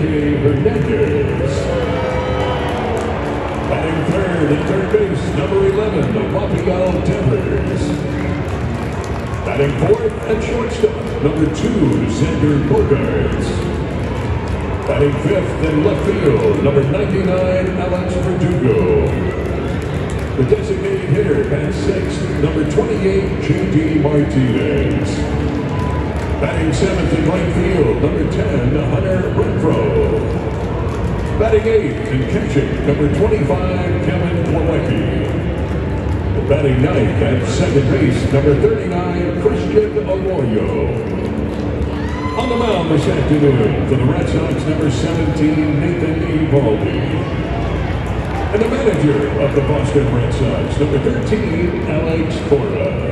Hernandez. Batting third at third base, number 11, the Rafael Devers. Batting fourth at shortstop, number 2, Xander Bogaerts. Batting fifth in left field, number 99, Alex Verdugo. The designated hitter at sixth, number 28, J.D. Martinez. Batting seventh in right field, number 10, Hunter Renfroe. Batting eighth and catching, number 25, Kevin Plawecki. Batting ninth at second base, number 39, Christian Arroyo. On the mound this afternoon for the Red Sox, number 17, Nathan Eovaldi. And the manager of the Boston Red Sox, number 13, Alex Cora.